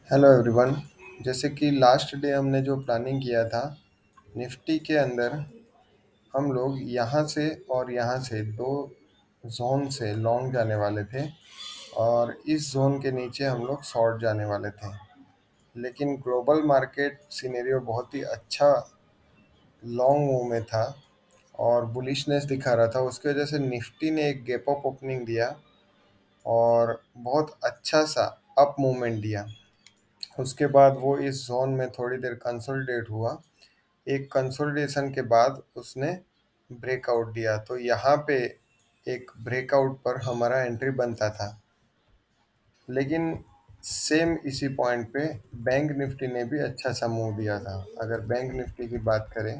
Hello everyone. जैसे कि last day हमने जो प्लानिंग किया था निफ्टी के अंदर, हम लोग यहाँ से और यहाँ से दो जोन से लॉन्ग जाने वाले थे और इस जोन के नीचे हम लोग शॉर्ट जाने वाले थे। लेकिन ग्लोबल मार्केट सिनेरियो बहुत ही अच्छा लॉन्ग मूव में था और बुलिशनेस दिखा रहा था। उसकी वजह से निफ्टी ने एक गैप अप ओपनिंग दिया और बहुत अच्छा सा अप मूवमेंट दिया। उसके बाद वो इस जोन में थोड़ी देर कंसोलिडेट हुआ। एक कंसोलिडेशन के बाद उसने ब्रेकआउट दिया, तो यहाँ पे एक ब्रेकआउट पर हमारा एंट्री बनता था। लेकिन सेम इसी पॉइंट पे बैंक निफ्टी ने भी अच्छा सा मूव दिया था। अगर बैंक निफ्टी की बात करें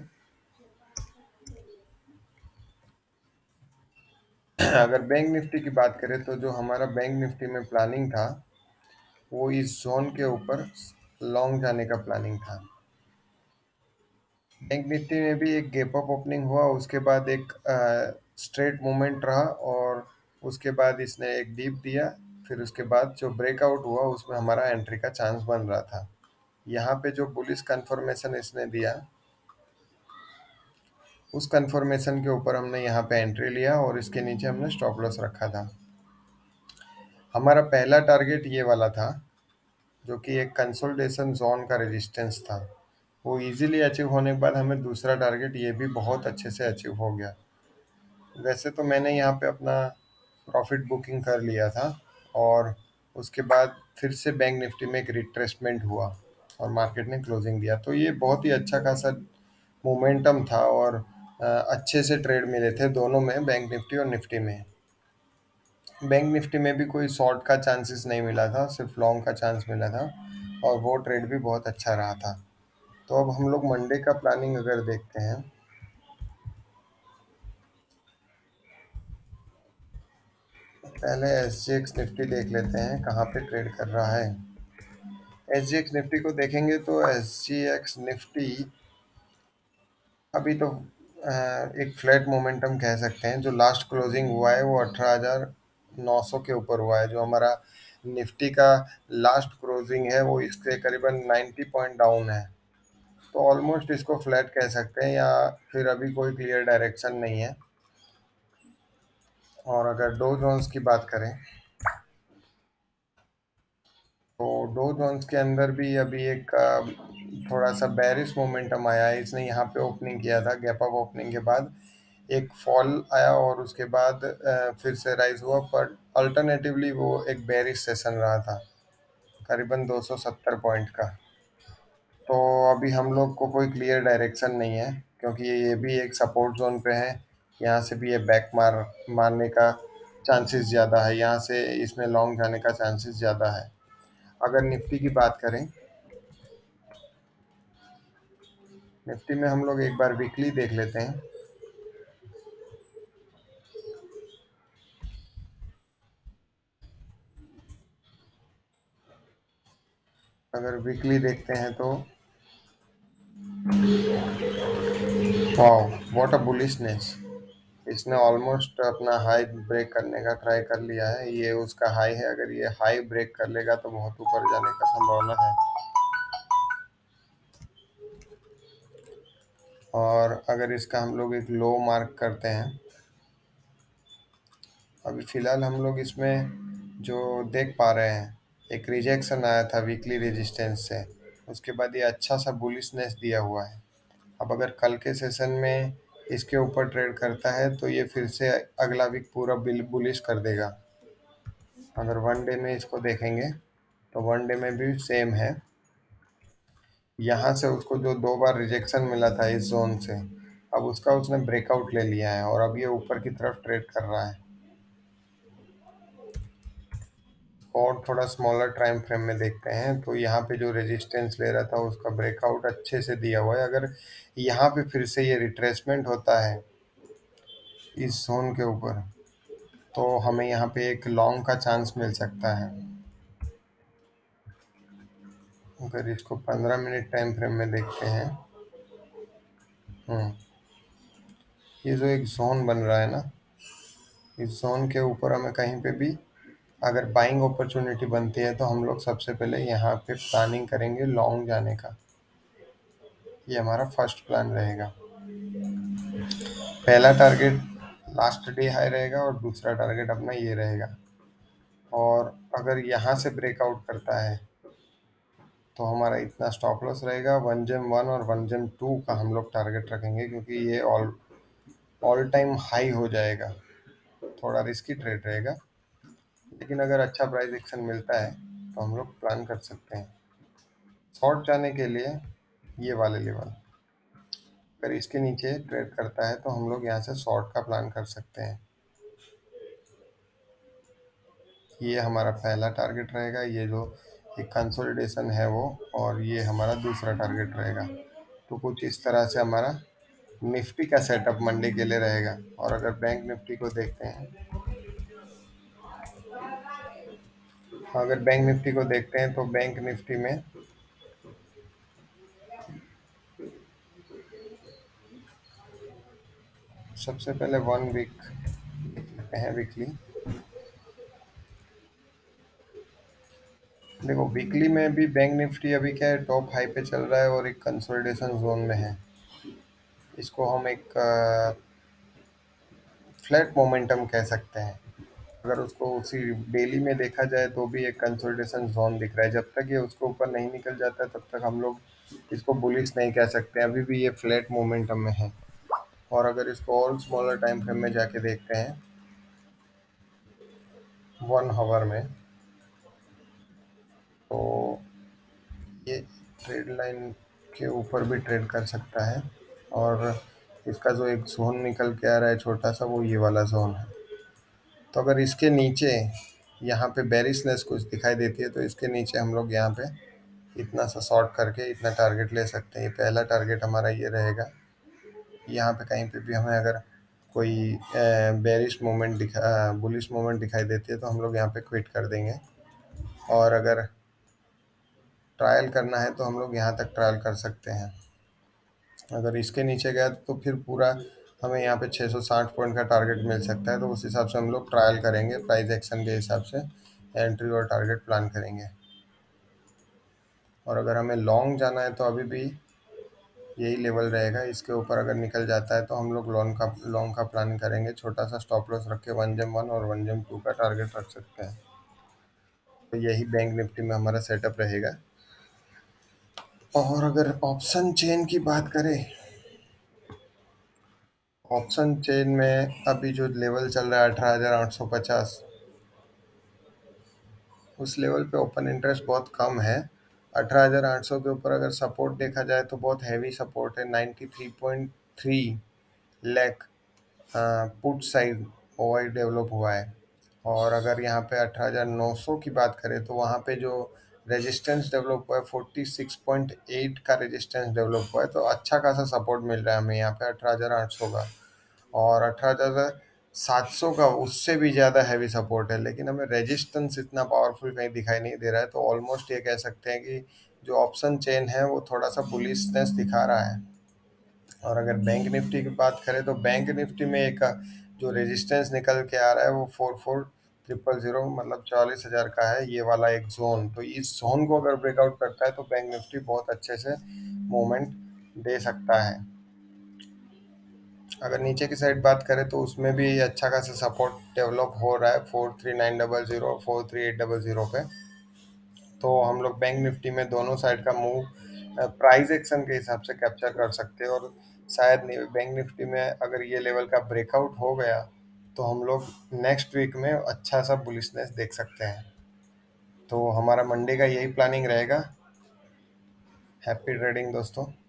अगर बैंक निफ्टी की बात करें तो जो हमारा बैंक निफ्टी में प्लानिंग था वो इस जोन के ऊपर लॉन्ग जाने का प्लानिंग था। बैंक निफ्टी में भी एक गैप अप ओपनिंग हुआ, उसके बाद एक स्ट्रेट मूवमेंट रहा और उसके बाद इसने एक डीप दिया। फिर उसके बाद जो ब्रेकआउट हुआ उसमें हमारा एंट्री का चांस बन रहा था। यहाँ पे जो बुलिश कंफर्मेशन इसने दिया उस कंफर्मेशन के ऊपर हमने यहाँ पे एंट्री लिया और इसके नीचे हमने स्टॉप लॉस रखा था। हमारा पहला टारगेट ये वाला था जो कि एक कंसोलिडेशन जोन का रेजिस्टेंस था। वो इजीली अचीव होने के बाद हमें दूसरा टारगेट ये भी बहुत अच्छे से अचीव हो गया। वैसे तो मैंने यहाँ पे अपना प्रॉफिट बुकिंग कर लिया था और उसके बाद फिर से बैंक निफ्टी में एक रिट्रेसमेंट हुआ और मार्केट ने क्लोजिंग दिया, तो ये बहुत ही अच्छा खासा मोमेंटम था और अच्छे से ट्रेड मिले थे दोनों में, बैंक निफ्टी और निफ्टी में। बैंक निफ्टी में भी कोई शॉर्ट का चांसेस नहीं मिला था, सिर्फ लॉन्ग का चांस मिला था और वो ट्रेड भी बहुत अच्छा रहा था। तो अब हम लोग मंडे का प्लानिंग अगर देखते हैं, पहले एस जी एक्स निफ्टी देख लेते हैं कहाँ पे ट्रेड कर रहा है। एस जी एक्स निफ्टी को देखेंगे तो एस जी एक्स निफ्टी अभी तो एक फ्लैट मोमेंटम कह सकते हैं। जो लास्ट क्लोजिंग हुआ है वो 18,900 के ऊपर हुआ है। जो हमारा निफ्टी का लास्ट क्लोजिंग है वो इससे करीबन 90 पॉइंट डाउन है, तो ऑलमोस्ट इसको फ्लैट कह सकते हैं या फिर अभी कोई क्लियर डायरेक्शन नहीं है। और अगर डो जोन्स की बात करें तो डो जोन्स के अंदर भी अभी एक थोड़ा सा बेरिश मोमेंटम आया है। इसने यहाँ पे ओपनिंग किया था, गैप अप ओपनिंग के बाद एक फॉल आया और उसके बाद फिर से राइज हुआ, पर अल्टरनेटिवली वो एक बेरिश सेशन रहा था करीबन 270 पॉइंट का। तो अभी हम लोग को कोई क्लियर डायरेक्शन नहीं है क्योंकि ये भी एक सपोर्ट जोन पे है। यहाँ से भी ये बैक मारने का चांसेस ज़्यादा है, यहाँ से इसमें लॉन्ग जाने का चांसेस ज़्यादा है। अगर निफ्टी की बात करें, निफ्टी में हम लोग एक बार वीकली देख लेते हैं। अगर वीकली देखते हैं तो वाओ, व्हाट अ बुलिशनेस। इसने ऑलमोस्ट अपना हाई ब्रेक करने का ट्राई कर लिया है। ये उसका हाई है, अगर ये हाई ब्रेक कर लेगा तो बहुत ऊपर जाने का संभावना है। और अगर इसका हम लोग एक लो मार्क करते हैं, अभी फ़िलहाल हम लोग इसमें जो देख पा रहे हैं एक रिजेक्शन आया था वीकली रेजिस्टेंस से, उसके बाद ये अच्छा सा बुलिशनेस दिया हुआ है। अब अगर कल के सेशन में इसके ऊपर ट्रेड करता है तो ये फिर से अगला वीक पूरा बिल बुलिश कर देगा। अगर वन डे में इसको देखेंगे तो वन डे में भी सेम है। यहाँ से उसको जो दो बार रिजेक्शन मिला था इस जोन से, अब उसका उसने ब्रेकआउट ले लिया है और अब ये ऊपर की तरफ ट्रेड कर रहा है। और थोड़ा स्मॉलर टाइम फ्रेम में देखते हैं तो यहाँ पे जो रेजिस्टेंस ले रहा था उसका ब्रेकआउट अच्छे से दिया हुआ है। अगर यहाँ पे फिर से ये रिट्रेसमेंट होता है इस जोन के ऊपर तो हमें यहाँ पे एक लॉन्ग का चांस मिल सकता है। अगर इसको 15 मिनट टाइम फ्रेम में देखते हैं, हम्म ये जो एक जोन बन रहा है ना, इस जोन के ऊपर हमें कहीं पे भी अगर बाइंग अपॉर्चुनिटी बनती है तो हम लोग सबसे पहले यहाँ पे प्लानिंग करेंगे लॉन्ग जाने का। ये हमारा फर्स्ट प्लान रहेगा। पहला टारगेट लास्ट डे हाई रहेगा और दूसरा टारगेट अपना ये रहेगा। और अगर यहाँ से ब्रेकआउट करता है तो हमारा इतना स्टॉप लॉस रहेगा। वन जेम वन और वन जेम टू का हम लोग टारगेट रखेंगे, क्योंकि ये ऑल ऑल टाइम हाई हो जाएगा। थोड़ा रिस्की ट्रेड रहेगा, लेकिन अगर अच्छा प्राइस एक्शन मिलता है तो हम लोग प्लान कर सकते हैं। शॉर्ट जाने के लिए ये वाले लेवल, अगर इसके नीचे ट्रेड करता है तो हम लोग यहाँ से शॉर्ट का प्लान कर सकते हैं। ये हमारा पहला टारगेट रहेगा, ये जो एक कंसोलिडेशन है वो, और ये हमारा दूसरा टारगेट रहेगा। तो कुछ इस तरह से हमारा निफ्टी का सेटअप मंडे के लिए रहेगा। और अगर बैंक निफ्टी को देखते हैं, तो बैंक निफ्टी में सबसे पहले 1 वीक देखते हैं वीकली। देखो वीकली में भी बैंक निफ्टी अभी क्या है, टॉप हाई पे चल रहा है और एक कंसोलिडेशन जोन में है। इसको हम एक फ्लैट मोमेंटम कह सकते हैं। अगर उसको उसी डेली में देखा जाए तो भी एक कंसोलिडेशन जोन दिख रहा है। जब तक ये उसके ऊपर नहीं निकल जाता तब तक हम लोग इसको बुलिश नहीं कह सकते। अभी भी ये फ्लैट मोमेंटम में है। और अगर इसको और स्मॉलर टाइम फ्रेम में जाके देखते हैं, 1 आवर में, तो ये ट्रेड लाइन के ऊपर भी ट्रेड कर सकता है। और इसका जो एक जोन निकल के आ रहा है छोटा सा, वो ये वाला जोन है। तो अगर इसके नीचे यहाँ पे बेरिशनेस कुछ दिखाई देती है तो इसके नीचे हम लोग यहाँ पे इतना सा शॉर्ट करके इतना टारगेट ले सकते हैं। ये पहला टारगेट हमारा ये रहेगा। यहाँ पे कहीं पे भी हमें अगर कोई बेरिश मोमेंट बुलिश मोमेंट दिखाई देती है तो हम लोग यहाँ पे क्विट कर देंगे। और अगर ट्रायल करना है तो हम लोग यहाँ तक ट्रायल कर सकते हैं। अगर इसके नीचे गया तो फिर पूरा हमें यहाँ पे 660 पॉइंट का टारगेट मिल सकता है। तो उस हिसाब से हम लोग ट्रायल करेंगे, प्राइस एक्शन के हिसाब से एंट्री और टारगेट प्लान करेंगे। और अगर हमें लॉन्ग जाना है तो अभी भी यही लेवल रहेगा। इसके ऊपर अगर निकल जाता है तो हम लोग लॉन्ग का प्लान करेंगे। छोटा सा स्टॉप लॉस रख के वन जेम वन और वन जेम टू का टारगेट रख सकते हैं। तो यही बैंक निफ्टी में हमारा सेटअप रहेगा। और अगर ऑप्शन चेन की बात करें, ऑप्शन चेन में अभी जो लेवल चल रहा है 18,850, उस लेवल पे ओपन इंटरेस्ट बहुत कम है। 18,800 के ऊपर अगर सपोर्ट देखा जाए तो बहुत हैवी सपोर्ट है। 93.3 lakh put side OI develop हुआ है। और अगर यहाँ पे 18,900 की बात करें तो वहाँ पे जो रेजिस्टेंस डेवलप हुआ है 46.8 का रेजिस्टेंस डेवलप हुआ है। तो अच्छा खासा सपोर्ट मिल रहा है हमें यहाँ पे 18,800 का। और 18,700 का उससे भी ज़्यादा हैवी सपोर्ट है, लेकिन हमें रेजिस्टेंस इतना पावरफुल कहीं दिखाई नहीं दे रहा है। तो ऑलमोस्ट ये कह सकते हैं कि जो ऑप्शन चेन है वो थोड़ा सा बुलिशनेस दिखा रहा है। और अगर बैंक निफ्टी की बात करें तो बैंक निफ्टी में एक जो रेजिस्टेंस निकल के आ रहा है वो 44,000 मतलब 44,000 का है, ये वाला एक जोन। तो इस जोन को अगर ब्रेकआउट करता है तो बैंक निफ्टी बहुत अच्छे से मूवमेंट दे सकता है। अगर नीचे की साइड बात करें तो उसमें भी अच्छा खासा सपोर्ट डेवलप हो रहा है 43,900 और 43,800 पे। तो हम लोग बैंक निफ्टी में दोनों साइड का मूव प्राइस एक्शन के हिसाब से कैप्चर कर सकते हैं। और शायद बैंक निफ्टी में अगर ये लेवल का ब्रेकआउट हो गया तो हम लोग नेक्स्ट वीक में अच्छा सा बुलिशनेस देख सकते हैं। तो हमारा मंडे का यही प्लानिंग रहेगा। हैप्पी ट्रेडिंग दोस्तों।